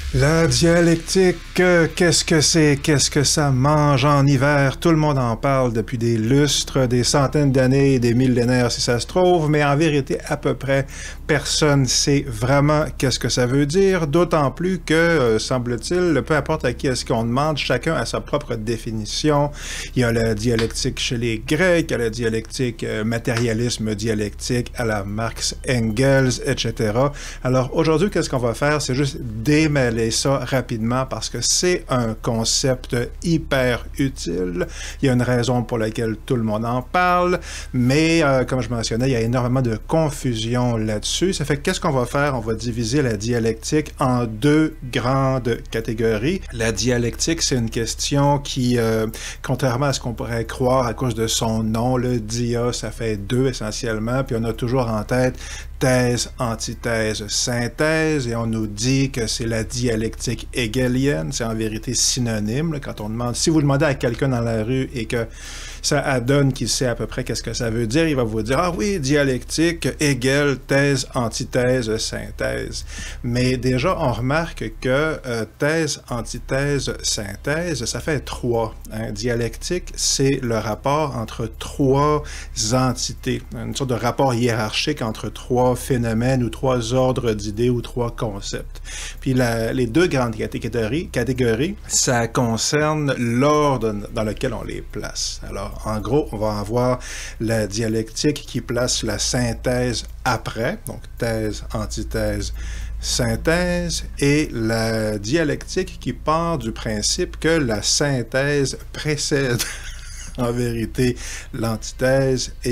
La dialectique, qu'est-ce que c'est? Qu'est-ce que ça mange en hiver? Tout le monde en parle depuis des lustres, des centaines d'années, des millénaires si ça se trouve, mais en vérité, à peu près, personne sait vraiment qu'est-ce que ça veut dire, d'autant plus que, semble-t-il, peu importe à qui est-ce qu'on demande, chacun a sa propre définition. Il y a la dialectique chez les Grecs, il y a la dialectique, matérialisme dialectique à la Marx, Engels, etc. Alors aujourd'hui, qu'est-ce qu'on va faire? C'est juste démêler ça rapidement parce que c'est un concept hyper utile. Il y a une raison pour laquelle tout le monde en parle, mais comme je mentionnais, il y a énormément de confusion là-dessus. Ça fait que qu'est-ce qu'on va faire? On va diviser la dialectique en deux grandes catégories. La dialectique, c'est une question qui, contrairement à ce qu'on pourrait croire à cause de son nom, le dia, ça fait deux essentiellement, puis on a toujours en tête thèse, antithèse, synthèse, et on nous dit que c'est la dialectique hegelienne, c'est en vérité synonyme. Là, quand on demande, si vous demandez à quelqu'un dans la rue et que ça adonne qu'il sait à peu près qu'est-ce que ça veut dire, il va vous dire « Ah oui, dialectique, Hegel, thèse, antithèse, synthèse ». Mais déjà, on remarque que thèse, antithèse, synthèse, ça fait trois. Hein. Dialectique, c'est le rapport entre trois entités, une sorte de rapport hiérarchique entre trois phénomènes ou trois ordres d'idées ou trois concepts. Puis les deux grandes catégories, ça concerne l'ordre dans lequel on les place. Alors, en gros, on va avoir la dialectique qui place la synthèse après, donc thèse, antithèse, synthèse, et la dialectique qui part du principe que la synthèse précède en vérité l'antithèse et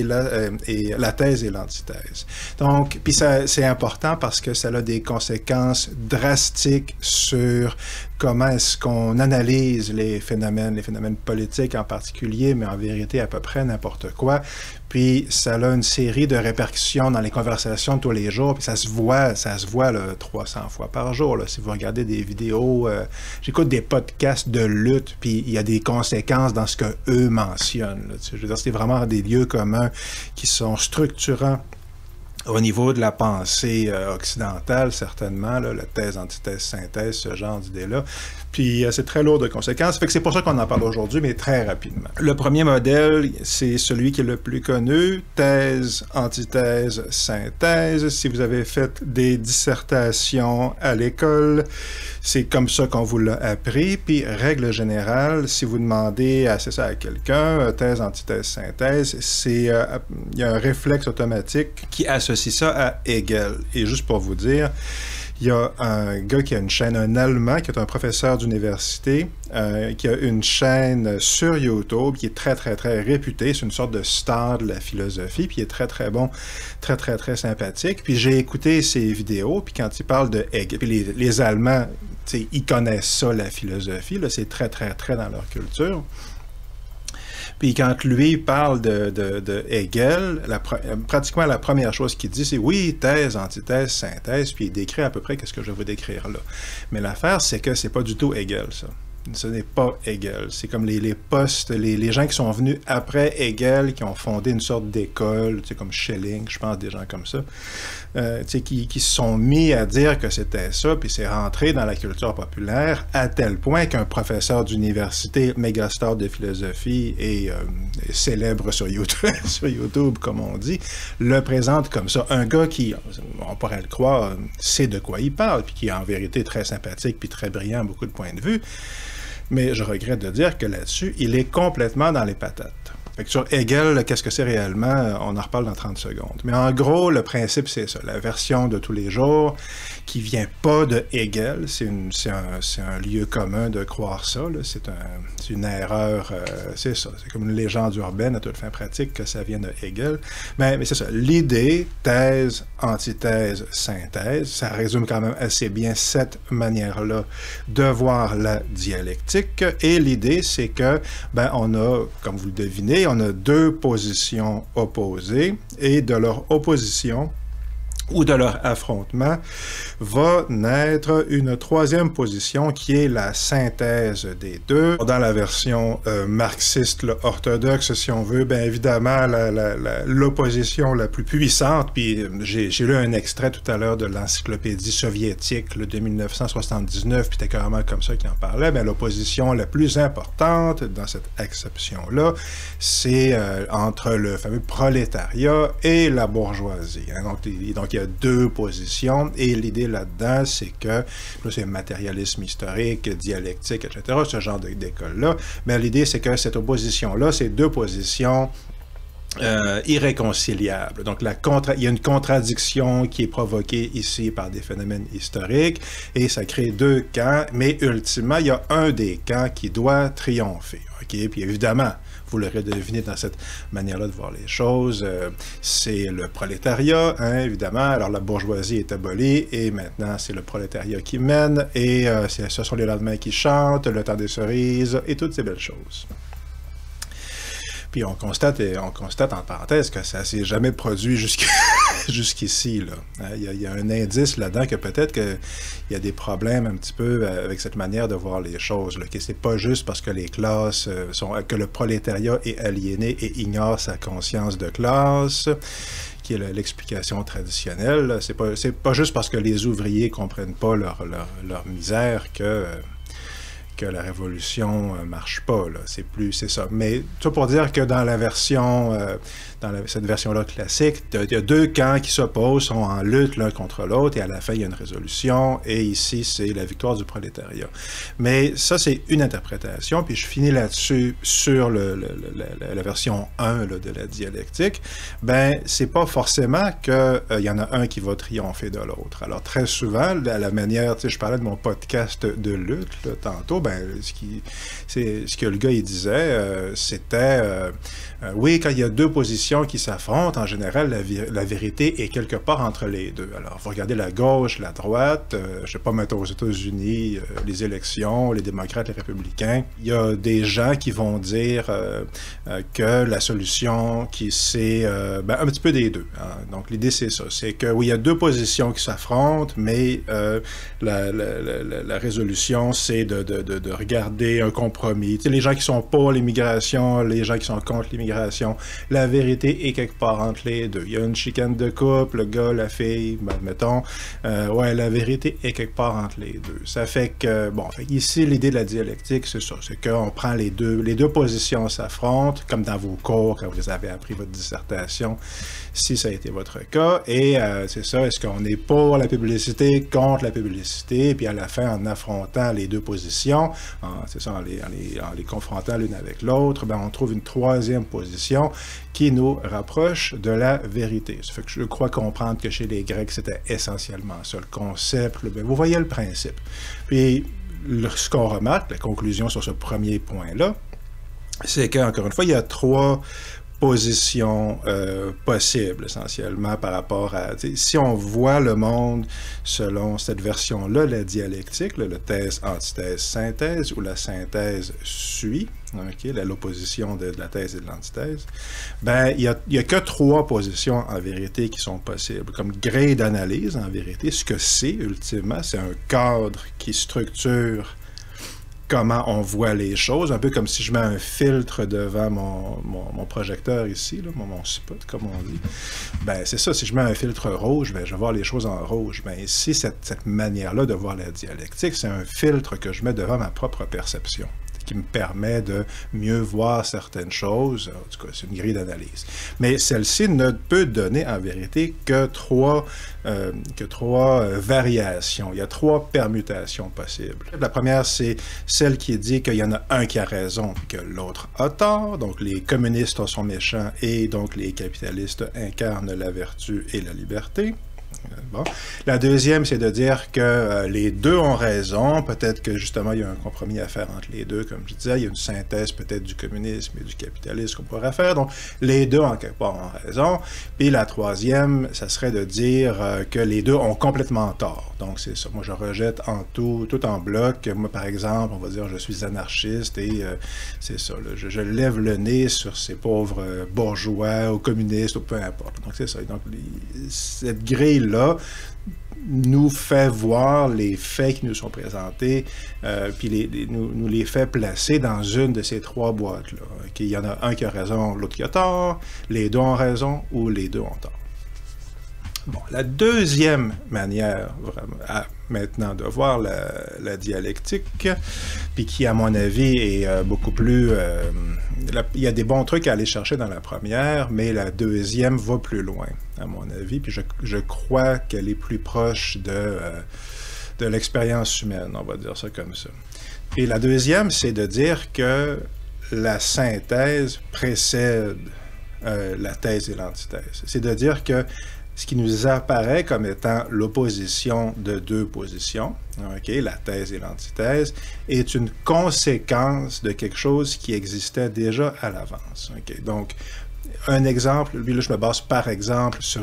la thèse et l'antithèse. Donc, puis c'est important parce que ça a des conséquences drastiques sur comment est-ce qu'on analyse les phénomènes politiques en particulier, mais en vérité à peu près n'importe quoi. Puis ça a une série de répercussions dans les conversations de tous les jours, puis ça se voit là, 300 fois par jour. Là. Si vous regardez des vidéos, j'écoute des podcasts de lutte, puis il y a des conséquences dans ce qu'eux mentionnent. Là. Je veux dire, c'est vraiment des lieux communs qui sont structurants au niveau de la pensée occidentale, certainement, là, la thèse, antithèse, synthèse, ce genre d'idées-là. Puis c'est très lourd de conséquences. Fait que c'est pour ça qu'on en parle aujourd'hui, mais très rapidement. Le premier modèle, c'est celui qui est le plus connu, thèse, antithèse, synthèse. Si vous avez fait des dissertations à l'école, c'est comme ça qu'on vous l'a appris. Puis, règle générale, si vous demandez à quelqu'un, thèse, antithèse, synthèse, il y a un réflexe automatique qui associe ça à Hegel. Et juste pour vous dire, il y a un gars qui a une chaîne, un Allemand, qui est un professeur d'université, qui a une chaîne sur YouTube, qui est très, très, très réputé. C'est une sorte de star de la philosophie, puis il est très, très bon, très, très, très sympathique. Puis j'ai écouté ses vidéos, puis quand il parle de Hegel, puis les Allemands, ils connaissent ça, la philosophie, là, c'est très, très, très dans leur culture. Puis quand lui parle de Hegel, pratiquement la première chose qu'il dit, c'est oui, thèse, antithèse, synthèse, puis il décrit à peu près ce que je vais vous décrire là. Mais l'affaire, c'est que c'est pas du tout Hegel, ça. Ce n'est pas Hegel. C'est comme les gens qui sont venus après Hegel, qui ont fondé une sorte d'école, comme Schelling, je pense, des gens comme ça, qui se sont mis à dire que c'était ça, puis c'est rentré dans la culture populaire à tel point qu'un professeur d'université, méga star de philosophie et célèbre sur YouTube, sur YouTube, comme on dit, le présente comme ça. Un gars qui, on pourrait le croire, sait de quoi il parle, puis qui est en vérité très sympathique, puis très brillant à beaucoup de points de vue. Mais je regrette de dire que là-dessus, il est complètement dans les patates. Fait que sur Hegel, qu'est-ce que c'est réellement? On en reparle dans 30 secondes. Mais en gros, le principe, c'est ça. La version de tous les jours qui vient pas de Hegel. C'est un lieu commun de croire ça. C'est une erreur. C'est ça. C'est comme une légende urbaine à toute fin pratique que ça vient de Hegel. Mais c'est ça. L'idée, thèse, antithèse, synthèse, ça résume quand même assez bien cette manière-là de voir la dialectique. Et l'idée, c'est que, on a, comme vous le devinez, on a deux positions opposées, et de leur opposition, ou de leur affrontement, va naître une troisième position qui est la synthèse des deux. Dans la version marxiste orthodoxe, si on veut, bien évidemment, l'opposition la plus puissante, puis j'ai lu un extrait tout à l'heure de l'encyclopédie soviétique de 1979, puis c'était carrément comme ça qu'il en parlait, bien l'opposition la plus importante dans cette acception-là, c'est entre le fameux prolétariat et la bourgeoisie. Hein. Donc, il y a deux positions, et l'idée là-dedans, c'est que, là, c'est matérialisme historique, dialectique, etc., ce genre d'école-là, mais l'idée, c'est que cette opposition-là, c'est deux positions irréconciliables. Donc, il y a une contradiction qui est provoquée ici par des phénomènes historiques, et ça crée deux camps, mais ultimement, il y a un des camps qui doit triompher. OK? Puis évidemment, vous l'aurez deviné dans cette manière-là de voir les choses, c'est le prolétariat, hein, évidemment. Alors, la bourgeoisie est abolie, et maintenant, c'est le prolétariat qui mène, et ce sont les lendemains qui chantent, le temps des cerises, et toutes ces belles choses. Puis on constate en parenthèse que ça ne s'est jamais produit jusqu'ici. Il y a un indice là-dedans que peut-être qu'il y a des problèmes un petit peu avec cette manière de voir les choses. Là, que c'est pas juste parce que les classes que le prolétariat est aliéné et ignore sa conscience de classe, qui est l'explication traditionnelle. C'est pas juste parce que les ouvriers comprennent pas leur misère que la révolution marche pas, là. C'est ça. Mais tout pour dire que dans la version, cette version-là classique, il y a deux camps qui s'opposent, sont en lutte l'un contre l'autre, et à la fin, il y a une résolution, et ici, c'est la victoire du prolétariat. Mais ça, c'est une interprétation, puis je finis là-dessus sur la version 1 là, de la dialectique. Ben, c'est pas forcément qu'il y en a un qui va triompher de l'autre. Alors, très souvent, la manière, tu sais, je parlais de mon podcast de lutte, là, tantôt, ben, ce que le gars, il disait, c'était, oui, quand il y a deux positions qui s'affrontent, en général, la vérité est quelque part entre les deux. Alors, vous regardez la gauche, la droite, je sais pas, mettons aux États-Unis, les élections, les démocrates, les républicains, il y a des gens qui vont dire que la solution, c'est un petit peu des deux. Hein. Donc, l'idée, c'est ça. C'est que, oui, il y a deux positions qui s'affrontent, mais la résolution, c'est de regarder un compromis. Tu sais, les gens qui sont pour l'immigration, les gens qui sont contre l'immigration, la vérité est quelque part entre les deux. Il y a une chicane de couple, le gars, la fille, ben, mettons, ouais, la vérité est quelque part entre les deux. Ça fait que, bon, ici, l'idée de la dialectique, c'est ça, c'est qu'on prend les deux positions s'affrontent, comme dans vos cours, quand vous avez appris votre dissertation, si ça a été votre cas, et c'est ça, est-ce qu'on est pour la publicité, contre la publicité, puis à la fin, en affrontant les deux positions, c'est ça, en les confrontant l'une avec l'autre, ben, on trouve une troisième position qui nous rapproche de la vérité. Ça fait que je crois comprendre que chez les Grecs, c'était essentiellement ça, le concept, ben, vous voyez le principe. Puis, ce qu'on remarque, la conclusion sur ce premier point-là, c'est qu'encore une fois, il y a trois positions possibles, essentiellement, par rapport à... Si on voit le monde selon cette version-là, la dialectique, là, le thèse, antithèse, synthèse, où la synthèse suit, okay, l'opposition de la thèse et de l'antithèse, ben, il y a que trois positions, en vérité, qui sont possibles. Comme grille d'analyse, en vérité, ce que c'est, ultimement, c'est un cadre qui structure comment on voit les choses, un peu comme si je mets un filtre devant mon projecteur ici, là, mon spot, comme on dit. Ben, c'est ça, si je mets un filtre rouge, ben, je vais voir les choses en rouge. Ben, ici, cette manière-là de voir la dialectique, c'est un filtre que je mets devant ma propre perception, qui me permet de mieux voir certaines choses. En tout cas, c'est une grille d'analyse. Mais celle-ci ne peut donner, en vérité, que trois variations. Il y a trois permutations possibles. La première, c'est celle qui dit qu'il y en a un qui a raison et que l'autre a tort. Donc, les communistes sont méchants et donc les capitalistes incarnent la vertu et la liberté. Bon. La deuxième, c'est de dire que les deux ont raison. Peut-être que, justement, il y a un compromis à faire entre les deux, comme je disais. Il y a une synthèse peut-être du communisme et du capitalisme qu'on pourrait faire. Donc, les deux, en quelque part, ont raison. Puis la troisième, ça serait de dire que les deux ont complètement tort. Donc, c'est ça. Moi, je rejette en tout en bloc. Moi, par exemple, on va dire, je suis anarchiste et c'est ça. Là, je lève le nez sur ces pauvres bourgeois ou communistes ou peu importe. Donc, c'est ça. Donc, cette grille là, nous fait voir les faits qui nous sont présentés, puis nous les fait placer dans une de ces trois boîtes-là. Okay? Il y en a un qui a raison, l'autre qui a tort, les deux ont raison ou les deux ont tort. Bon, la deuxième manière vraiment, maintenant de voir la dialectique, puis qui, à mon avis, est beaucoup plus... il y a des bons trucs à aller chercher dans la première, mais la deuxième va plus loin, à mon avis, puis je crois qu'elle est plus proche de l'expérience humaine, on va dire ça comme ça. Et la deuxième, c'est de dire que la synthèse précède la thèse et l'antithèse. C'est de dire que ce qui nous apparaît comme étant l'opposition de deux positions, okay, la thèse et l'antithèse, est une conséquence de quelque chose qui existait déjà à l'avance. Okay? Donc, un exemple, lui là je me base par exemple sur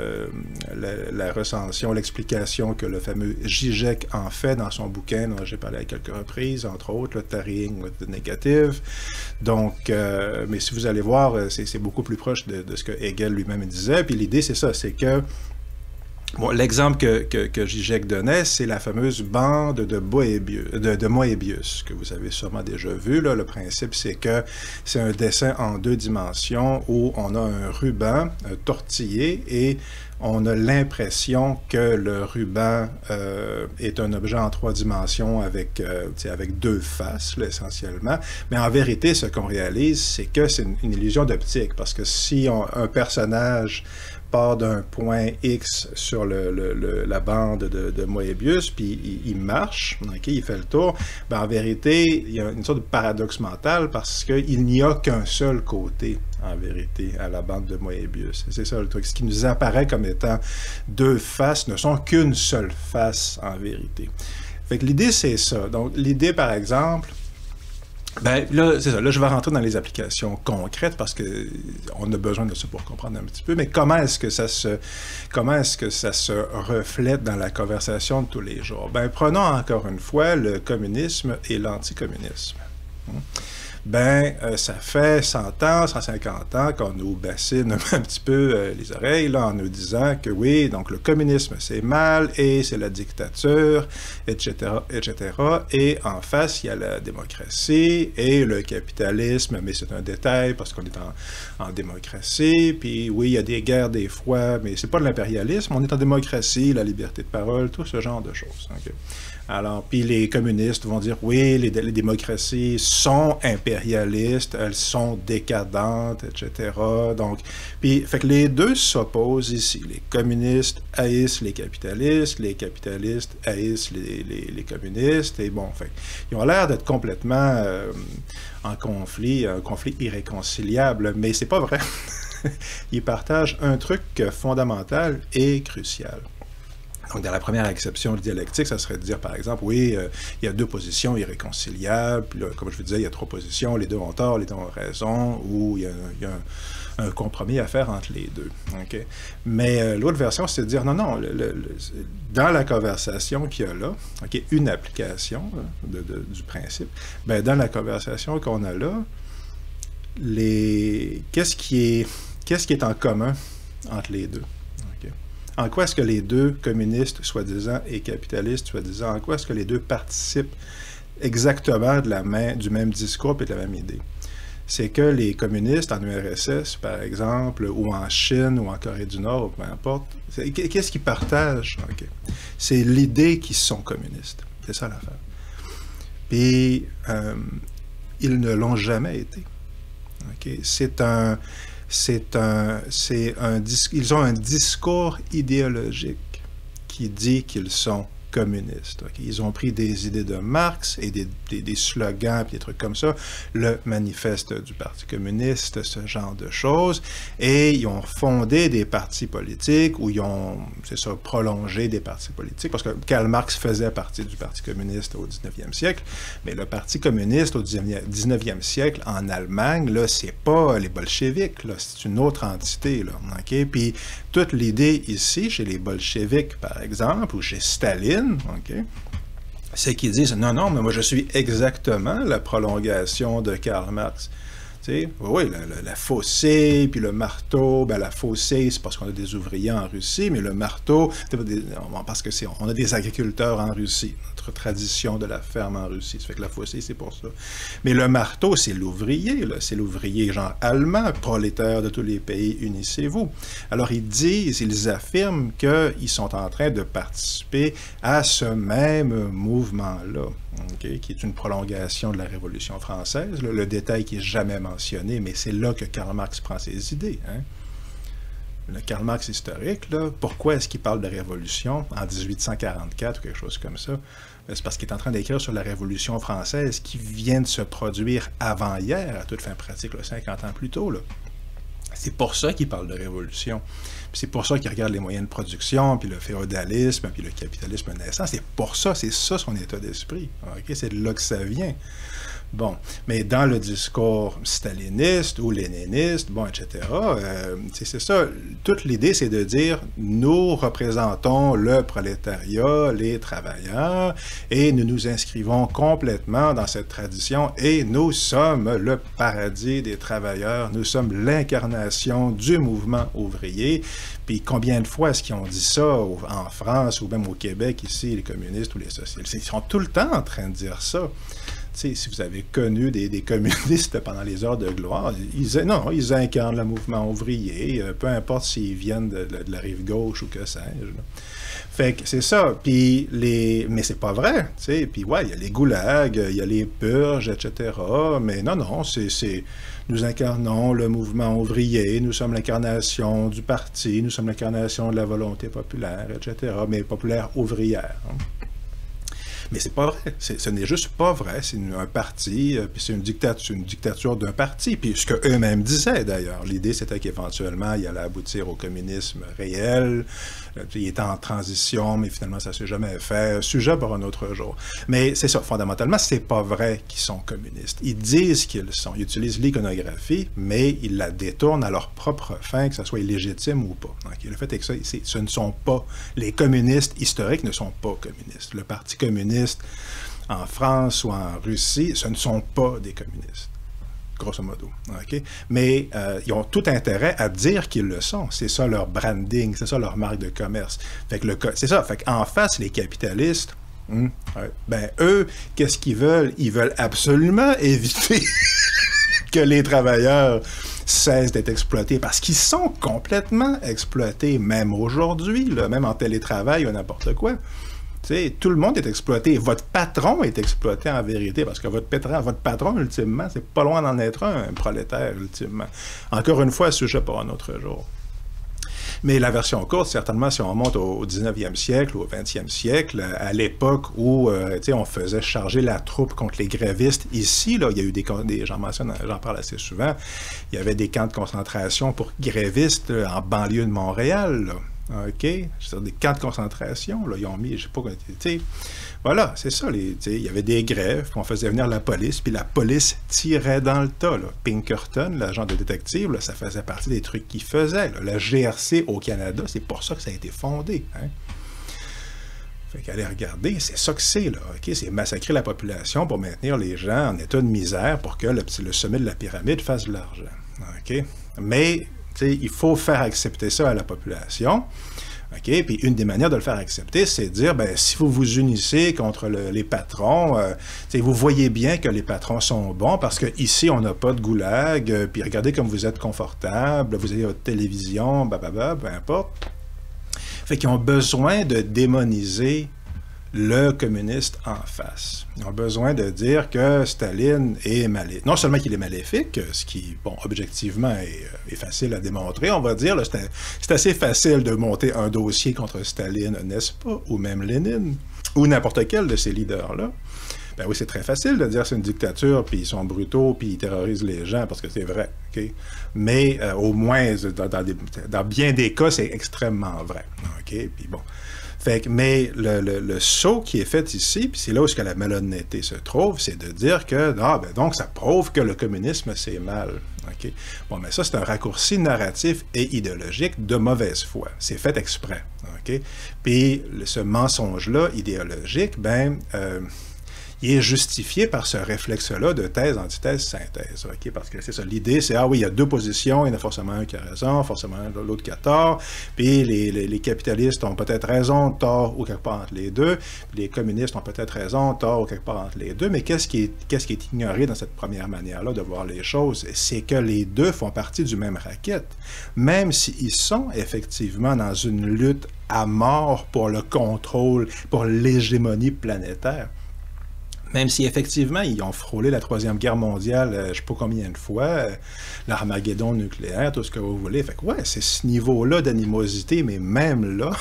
la recension, l'explication que le fameux Zizek en fait dans son bouquin dont j'ai parlé à quelques reprises, entre autres, le Tarrying with the Negative. Donc, mais si vous allez voir, c'est beaucoup plus proche de ce que Hegel lui-même disait. Puis l'idée c'est ça, c'est que bon, l'exemple que Zizek donnait, c'est la fameuse bande de Moebius, que vous avez sûrement déjà vu. Là. Le principe, c'est que c'est un dessin en deux dimensions où on a un ruban tortillé et on a l'impression que le ruban est un objet en trois dimensions avec deux faces, là, essentiellement. Mais en vérité, ce qu'on réalise, c'est que c'est une illusion d'optique, parce que si un personnage part d'un point X sur la bande de Moebius, puis il marche, okay, il fait le tour, ben en vérité, il y a une sorte de paradoxe mental parce qu'il n'y a qu'un seul côté, en vérité, à la bande de Moebius. C'est ça le truc. Ce qui nous apparaît comme étant deux faces ne sont qu'une seule face, en vérité. Fait que l'idée, c'est ça. Donc, l'idée, par exemple, ben là, c'est ça. Là, je vais rentrer dans les applications concrètes parce que on a besoin de ça pour comprendre un petit peu. Mais comment est-ce que ça se reflète dans la conversation de tous les jours? Ben, prenons encore une fois le communisme et l'anticommunisme. Ben, ça fait 100 ans, 150 ans qu'on nous bassine un petit peu les oreilles là, en nous disant que oui, donc le communisme c'est mal et c'est la dictature, etc., etc. Et en face, il y a la démocratie et le capitalisme, mais c'est un détail parce qu'on est en démocratie. Puis oui, il y a des guerres des fois, mais c'est pas de l'impérialisme, on est en démocratie, la liberté de parole, tout ce genre de choses. Okay? Alors, puis les communistes vont dire, oui, les démocraties sont impérialistes, elles sont décadentes, etc. Donc, puis, fait que les deux s'opposent ici. Les communistes haïssent les capitalistes haïssent les communistes, et bon, fait, ils ont l'air d'être complètement en conflit, un conflit irréconciliable, mais c'est pas vrai. Ils partagent un truc fondamental et crucial. Donc, dans la première acception dialectique, ça serait de dire, par exemple, oui, il y a deux positions irréconciliables, puis là, comme je vous disais, il y a trois positions, les deux ont tort, les deux ont raison, ou il y a un compromis à faire entre les deux. Okay? Mais l'autre version, c'est de dire, non, dans la conversation qu'il y a là, okay, une application du principe, ben, dans la conversation qu'on a là, qu'est-ce qui est en commun entre les deux? En quoi est-ce que les deux communistes, soi-disant, et capitalistes, soi-disant, en quoi est-ce que les deux participent exactement du même discours et de la même idée? C'est que les communistes en URSS, par exemple, ou en Chine, ou en Corée du Nord, ou peu importe, qu'est-ce qu'ils partagent? Okay. C'est l'idée qu'ils sont communistes. C'est ça l'affaire. Puis, ils ne l'ont jamais été. Okay. Ils ont un discours idéologique qui dit qu'ils sont communistes. Okay? Ils ont pris des idées de Marx et des slogans et des trucs comme ça, le manifeste du Parti communiste, ce genre de choses, et ils ont fondé des partis politiques où ils ont, c'est ça, prolongé des partis politiques, parce que Karl Marx faisait partie du Parti communiste au 19e siècle, mais le Parti communiste au 19e siècle en Allemagne, là, c'est pas les bolcheviks, là, c'est une autre entité, là, okay? Puis toute l'idée ici, chez les bolcheviks, par exemple, ou chez Staline, okay, c'est qu'ils disent « Non, non, mais moi je suis exactement la prolongation de Karl Marx. » Tu sais, oui, la faucée, puis le marteau, ben la faucée, c'est parce qu'on a des ouvriers en Russie, mais le marteau, parce que on a des agriculteurs en Russie, notre tradition de la ferme en Russie, ça fait que la faucée, c'est pour ça. Mais le marteau, c'est l'ouvrier, c'est l'ouvrier genre allemand, prolétaire de tous les pays, unissez-vous. Alors ils affirment qu'ils sont en train de participer à ce même mouvement-là. Okay, qui est une prolongation de la Révolution française, le détail qui n'est jamais mentionné, mais c'est là que Karl Marx prend ses idées. Hein? Le Karl Marx historique, là, pourquoi est-ce qu'il parle de révolution en 1844 ou quelque chose comme ça? C'est parce qu'il est en train d'écrire sur la Révolution française qui vient de se produire avant-hier, à toute fin pratique, là, 50 ans plus tôt. Là. C'est pour ça qu'il parle de révolution. C'est pour ça qu'il regarde les moyens de production, puis le féodalisme, puis le capitalisme naissant. C'est pour ça, c'est ça son état d'esprit. Okay? C'est de là que ça vient. Bon, mais dans le discours staliniste ou léniniste, bon, etc., c'est ça. Toute l'idée, c'est de dire, nous représentons le prolétariat, les travailleurs, et nous nous inscrivons complètement dans cette tradition, et nous sommes le paradis des travailleurs, nous sommes l'incarnation du mouvement ouvrier. Puis combien de fois est-ce qu'ils ont dit ça en France ou même au Québec, ici, les communistes ou les socialistes? Ils sont tout le temps en train de dire ça. T'sais, si vous avez connu des communistes pendant les heures de gloire, ils incarnent le mouvement ouvrier, peu importe s'ils viennent de la rive gauche ou que sais-je. Fait que c'est ça. Puis mais c'est pas vrai. T'sais. Puis ouais, il y a les goulags, il y a les purges, etc. Mais non, nous incarnons le mouvement ouvrier, nous sommes l'incarnation du parti, nous sommes l'incarnation de la volonté populaire, etc. Mais populaire ouvrière. Hein. Mais c'est pas vrai. Ce n'est juste pas vrai. C'est un parti, puis c'est une dictature d'un parti. Puis ce qu'eux-mêmes disaient, d'ailleurs. L'idée, c'était qu'éventuellement, il allait aboutir au communisme réel. Il était en transition, mais finalement, ça ne s'est jamais fait. Sujet pour un autre jour. Mais c'est ça. Fondamentalement, c'est pas vrai qu'ils sont communistes. Ils disent qu'ils sont. Ils utilisent l'iconographie, mais ils la détournent à leur propre fin, que ce soit illégitime ou pas. Okay? Le fait est que ce ne sont pas... Les communistes historiques ne sont pas communistes. Le Parti communiste en France ou en Russie, ce ne sont pas des communistes, grosso modo. Okay? Mais ils ont tout intérêt à dire qu'ils le sont. C'est ça leur branding, c'est ça leur marque de commerce. C'est ça. Fait qu'en face, les capitalistes, ben eux, qu'est-ce qu'ils veulent? Ils veulent absolument éviter que les travailleurs cessent d'être exploités, parce qu'ils sont complètement exploités, même aujourd'hui, même en télétravail ou n'importe quoi. T'sais, tout le monde est exploité. Votre patron est exploité en vérité, parce que votre patron, ultimement, c'est pas loin d'en être un prolétaire, ultimement. Encore une fois, sujet pour un autre jour. Mais la version courte, certainement, si on remonte au 19e siècle ou au 20e siècle, à l'époque où on faisait charger la troupe contre les grévistes, ici, là, il y a eu j'en parle assez souvent, il y avait des camps de concentration pour grévistes en banlieue de Montréal, là. OK? C'est-à-dire des camps de concentration, là, ils ont mis, je sais pas, voilà, c'est ça, il y avait des grèves, puis on faisait venir la police, puis la police tirait dans le tas, là. Pinkerton, l'agent de détective, là, ça faisait partie des trucs qu'il faisait, là. La GRC au Canada, c'est pour ça que ça a été fondé, hein? Fait qu'allez regarder, c'est ça que c'est, là, OK? C'est massacrer la population pour maintenir les gens en état de misère pour que le sommet de la pyramide fasse de l'argent, OK? Mais il faut faire accepter ça à la population. Okay? Puis une des manières de le faire accepter, c'est de dire, ben, si vous vous unissez contre les patrons, vous voyez bien que les patrons sont bons parce qu'ici, on n'a pas de goulag, puis regardez comme vous êtes confortable, vous avez votre télévision, peu importe. Fait qu'ils ont besoin de démoniser le communiste en face. Ils ont besoin de dire que Staline est maléfique. Non seulement qu'il est maléfique, ce qui, bon, objectivement est facile à démontrer, on va dire, c'est assez facile de monter un dossier contre Staline, n'est-ce pas, ou même Lénine, ou n'importe quel de ces leaders-là. Ben oui, c'est très facile de dire que c'est une dictature, puis ils sont brutaux, puis ils terrorisent les gens, parce que c'est vrai, OK? Mais au moins, dans bien des cas, c'est extrêmement vrai, OK? Puis bon... Fait que, mais le saut qui est fait ici, puis c'est là où la malhonnêteté se trouve, c'est de dire que, donc ça prouve que le communisme, c'est mal. Okay? Bon, mais ça, c'est un raccourci narratif et idéologique de mauvaise foi. C'est fait exprès. Okay? Puis ce mensonge-là, idéologique, il est justifié par ce réflexe-là de thèse, antithèse, synthèse. Okay? Parce que c'est ça, l'idée, c'est, ah oui, il y a deux positions, il y en a forcément un qui a raison, forcément l'autre qui a tort, puis les capitalistes ont peut-être raison, tort ou quelque part entre les deux, puis les communistes ont peut-être raison, tort ou quelque part entre les deux, mais qu'est-ce qui est ignoré dans cette première manière-là de voir les choses? C'est que les deux font partie du même racket, même s'ils sont effectivement dans une lutte à mort pour le contrôle, pour l'hégémonie planétaire. Même si effectivement, ils ont frôlé la Troisième Guerre mondiale, je ne sais pas combien de fois, l'Armageddon nucléaire, tout ce que vous voulez. Fait que ouais, c'est ce niveau-là d'animosité, mais même là,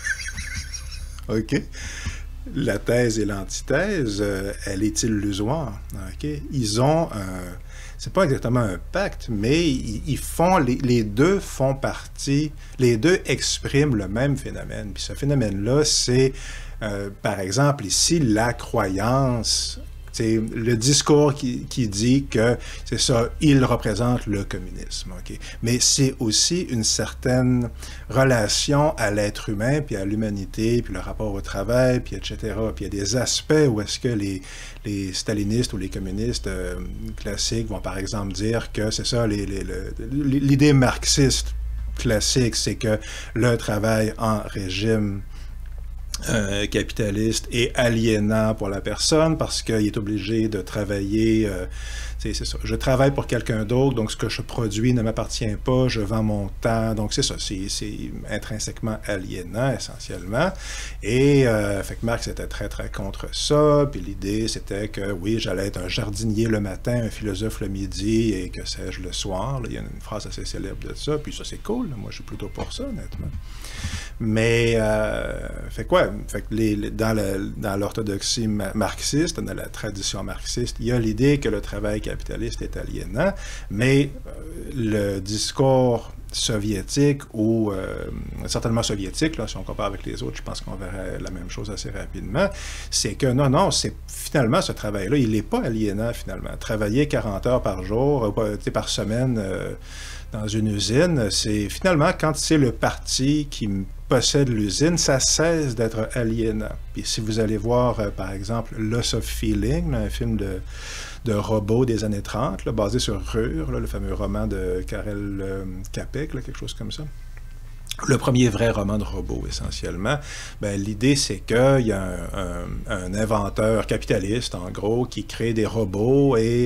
OK, la thèse et l'antithèse, elle est illusoire. OK? Ils ont c'est pas exactement un pacte, mais ils font, les deux font partie, les deux expriment le même phénomène. Puis ce phénomène-là, c'est, par exemple, ici, la croyance, c'est le discours qui dit que, c'est ça, il représente le communisme. Okay? Mais c'est aussi une certaine relation à l'être humain, puis à l'humanité, puis le rapport au travail, puis etc. Puis il y a des aspects où est-ce que les stalinistes ou les communistes classiques vont par exemple dire que c'est ça, l'idée marxiste classique, c'est que le travail en régime capitaliste est aliénant pour la personne parce qu'il est obligé de travailler, c'est ça, je travaille pour quelqu'un d'autre, donc ce que je produis ne m'appartient pas, je vends mon temps, donc c'est ça, c'est intrinsèquement aliénant essentiellement, et fait que Marx était très très contre ça, puis l'idée c'était que oui, j'allais être un jardinier le matin, un philosophe le midi, et que sais-je le soir, là, il y a une phrase assez célèbre de ça, puis ça c'est cool, là, moi je suis plutôt pour ça honnêtement. Mais, fait quoi? Fait que dans l'orthodoxie marxiste, dans la tradition marxiste, il y a l'idée que le travail capitaliste est aliénant, mais le discours soviétique, ou certainement soviétique, là, si on compare avec les autres, je pense qu'on verrait la même chose assez rapidement, c'est que non, c'est finalement ce travail-là, il n'est pas aliénant finalement. Travailler 40 heures par jour, par semaine, dans une usine, c'est finalement, quand c'est le parti qui possède l'usine, ça cesse d'être aliénant. Puis si vous allez voir, par exemple, Loss of Feeling, là, un film de robots des années 30, là, basé sur Rur, là, le fameux roman de Karel Čapek, là, quelque chose comme ça. Le premier vrai roman de robot, essentiellement, ben, l'idée, c'est qu'il y a un inventeur capitaliste, en gros, qui crée des robots et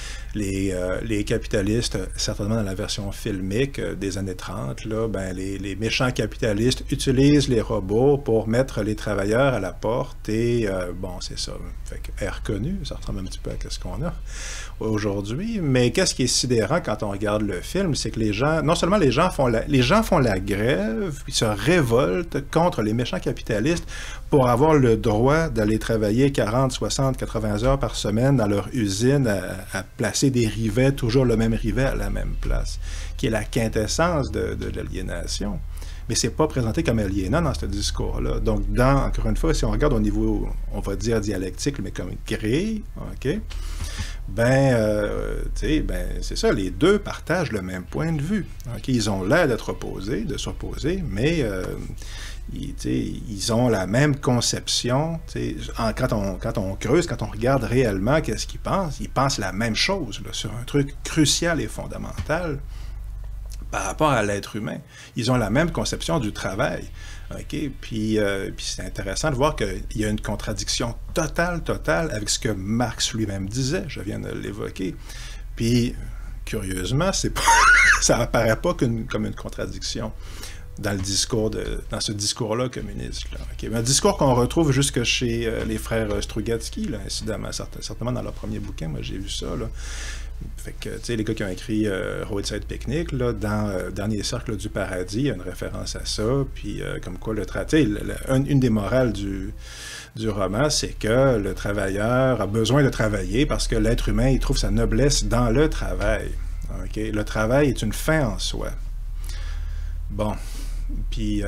les capitalistes, certainement dans la version filmique des années 30, là, ben, les méchants capitalistes utilisent les robots pour mettre les travailleurs à la porte et, bon, c'est ça, fait que air connu, ça ressemble un petit peu à ce qu'on a aujourd'hui, mais qu'est-ce qui est sidérant quand on regarde le film, c'est que les gens, non seulement les gens font la grève, ils se révoltent contre les méchants capitalistes pour avoir le droit d'aller travailler 40, 60, 80 heures par semaine dans leur usine à placer des rivets, toujours le même rivet à la même place, qui est la quintessence de l'aliénation. Mais c'est pas présenté comme aliénant dans ce discours-là. Donc, encore une fois, si on regarde au niveau, on va dire dialectique, mais comme grille, OK, c'est ça, les deux partagent le même point de vue. Okay? Ils ont l'air d'être opposés, de s'opposer, mais ils ont la même conception. Quand on creuse, quand on regarde réellement qu'est-ce qu'ils pensent la même chose là, sur un truc crucial et fondamental par rapport à l'être humain. Ils ont la même conception du travail. Okay? Puis c'est intéressant de voir qu'il y a une contradiction totale avec ce que Marx lui-même disait, je viens de l'évoquer. Puis, curieusement, ça apparaît pas comme une contradiction dans ce discours-là communiste. Là. Okay? Un discours qu'on retrouve jusque chez les frères Strugatsky, là, incidemment, certainement dans leur premier bouquin, moi j'ai vu ça, là. Fait que, tu sais, les gars qui ont écrit Roadside Picnic, là, dans Dernier cercle du paradis, il y a une référence à ça, puis comme quoi une des morales du roman, c'est que le travailleur a besoin de travailler parce que l'être humain, il trouve sa noblesse dans le travail. Okay? Le travail est une fin en soi. Bon, puis...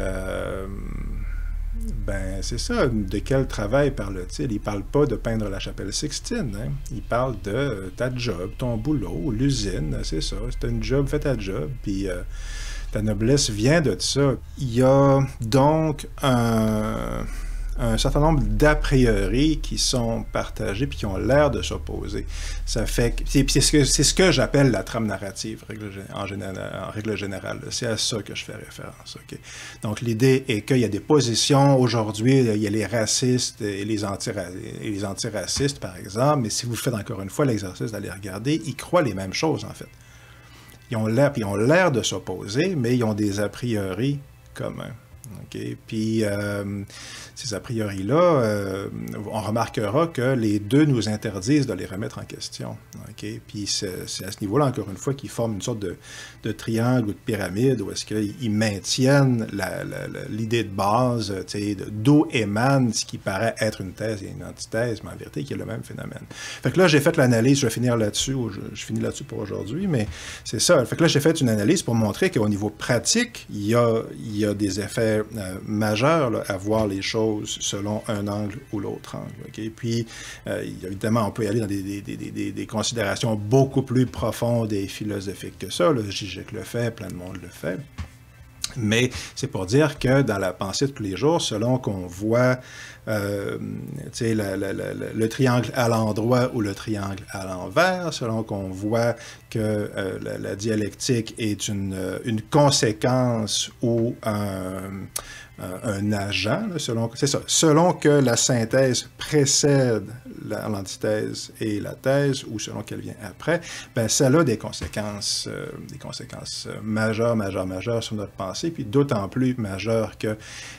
ben, c'est ça. De quel travail parle-t-il? Il parle pas de peindre la chapelle Sixtine. Hein? Il parle de ta job, ton boulot, l'usine, c'est ça. C'est une job, fais ta job, puis ta noblesse vient de ça. Il y a donc un un certain nombre d'a priori qui sont partagés puis qui ont l'air de s'opposer. Ça fait que c'est ce que j'appelle la trame narrative en règle générale. C'est à ça que je fais référence. Okay? Donc l'idée est qu'il y a des positions aujourd'hui, il y a les racistes et les antiracistes par exemple, mais si vous faites encore une fois l'exercice d'aller regarder, ils croient les mêmes choses en fait. Ils ont l'air de s'opposer, mais ils ont des a priori communs. Okay? Puis ces a priori-là, on remarquera que les deux nous interdisent de les remettre en question. Okay? Puis c'est à ce niveau-là, encore une fois, qu'ils forment une sorte de triangle ou de pyramide où est-ce qu'ils maintiennent l'idée de base, d'où émane ce qui paraît être une thèse et une antithèse, mais en vérité, qui est le même phénomène. Fait que là, j'ai fait l'analyse, je vais finir là-dessus, je finis là-dessus pour aujourd'hui, mais c'est ça. Fait que là, j'ai fait une analyse pour montrer qu'au niveau pratique, il y a des effets majeurs là, à voir les choses selon un angle ou l'autre angle. Okay? Puis, évidemment, on peut y aller dans des considérations beaucoup plus profondes et philosophiques que ça. Zizek le fait, plein de monde le fait. Mais c'est pour dire que dans la pensée de tous les jours, selon qu'on voit le triangle à l'endroit ou le triangle à l'envers, selon qu'on voit que la dialectique est une conséquence ou un agent, selon que la synthèse précède l'antithèse et la thèse, ou selon qu'elle vient après, ben ça a des conséquences majeures sur notre pensée, puis d'autant plus majeures que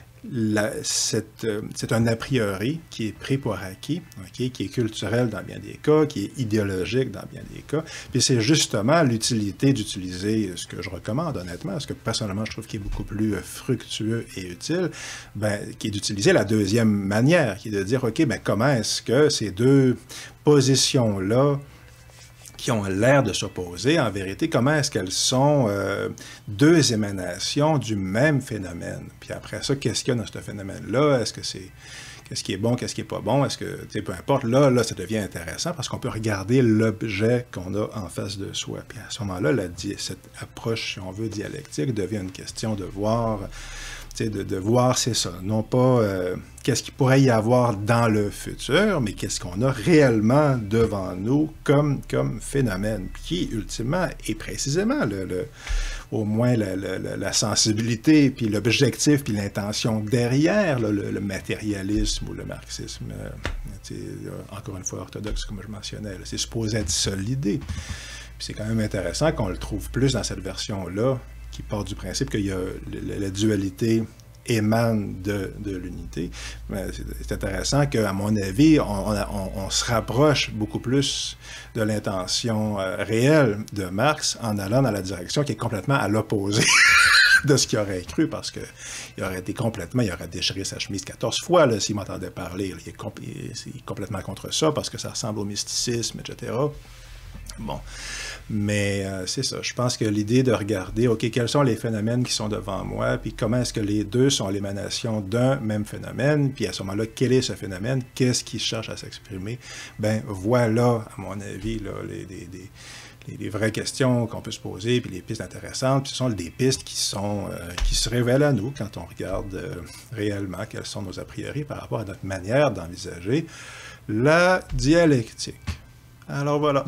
c'est un a priori qui est pris pour acquis, okay, qui est culturel dans bien des cas, qui est idéologique dans bien des cas. Puis c'est justement l'utilité d'utiliser ce que je recommande honnêtement, ce que personnellement je trouve qui est beaucoup plus fructueux et utile, qui est d'utiliser la deuxième manière, qui est de dire, OK, comment est-ce que ces deux positions-là qui ont l'air de s'opposer, en vérité, comment est-ce qu'elles sont deux émanations du même phénomène? Puis après ça, qu'est-ce qu'il y a dans ce phénomène-là? Est-ce que c'est... Qu'est-ce qui est bon, qu'est-ce qui n'est pas bon? Est-ce que, peu importe, là, ça devient intéressant parce qu'on peut regarder l'objet qu'on a en face de soi. Puis à ce moment-là, cette approche, si on veut, dialectique, devient une question de voir... De voir, c'est ça. Non pas qu'est-ce qu'il pourrait y avoir dans le futur, mais qu'est-ce qu'on a réellement devant nous comme phénomène, qui, ultimement, et précisément, au moins la sensibilité, puis l'objectif, puis l'intention derrière le matérialisme ou le marxisme, encore une fois orthodoxe, comme je mentionnais, c'est supposé être ça l'idée. Puis c'est quand même intéressant qu'on le trouve plus dans cette version-là, qui part du principe qu'il y a la dualité émane de l'unité. C'est intéressant qu'à mon avis, on se rapproche beaucoup plus de l'intention réelle de Marx en allant dans la direction qui est complètement à l'opposé de ce qu'il aurait cru, parce qu'il aurait été il aurait déchiré sa chemise 14 fois s'il m'entendait parler. Il est complètement contre ça, parce que ça ressemble au mysticisme, etc. Bon. Mais c'est ça, je pense que l'idée de regarder, OK, quels sont les phénomènes qui sont devant moi, puis comment est-ce que les deux sont l'émanation d'un même phénomène, puis à ce moment-là, quel est ce phénomène, qu'est-ce qui cherche à s'exprimer? Ben voilà, à mon avis, là, les vraies questions qu'on peut se poser, puis les pistes intéressantes, puis ce sont des pistes qui se révèlent à nous quand on regarde réellement quels sont nos a priori par rapport à notre manière d'envisager la dialectique. Alors voilà.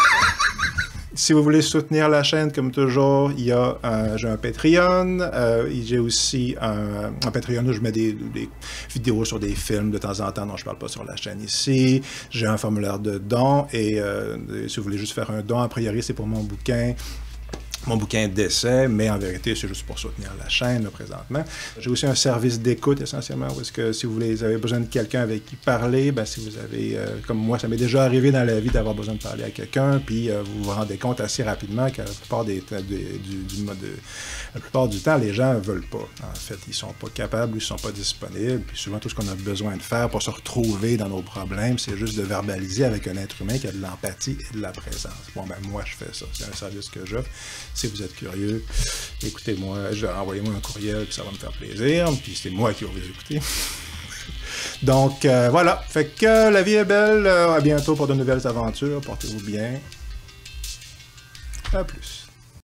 Si vous voulez soutenir la chaîne, comme toujours, j'ai un Patreon. J'ai aussi un Patreon où je mets des vidéos sur des films de temps en temps dont je ne parle pas sur la chaîne ici. J'ai un formulaire de don et si vous voulez juste faire un don, a priori, c'est pour mon bouquin d'essai, mais en vérité, c'est juste pour soutenir la chaîne, là, présentement. J'ai aussi un service d'écoute, essentiellement, où est-ce que si vous avez besoin de quelqu'un avec qui parler, si vous avez, comme moi, ça m'est déjà arrivé dans la vie d'avoir besoin de parler à quelqu'un, puis vous vous rendez compte assez rapidement que la plupart du temps, les gens ne veulent pas. En fait, ils ne sont pas capables, ils ne sont pas disponibles, puis souvent, tout ce qu'on a besoin de faire pour se retrouver dans nos problèmes, c'est juste de verbaliser avec un être humain qui a de l'empathie et de la présence. Bon, moi, je fais ça. C'est un service que j'offre. Si vous êtes curieux, écoutez-moi, envoyez-moi un courriel, puis ça va me faire plaisir, puis c'est moi qui vais vous écouter. Donc, voilà. Fait que la vie est belle. À bientôt pour de nouvelles aventures. Portez-vous bien. À plus.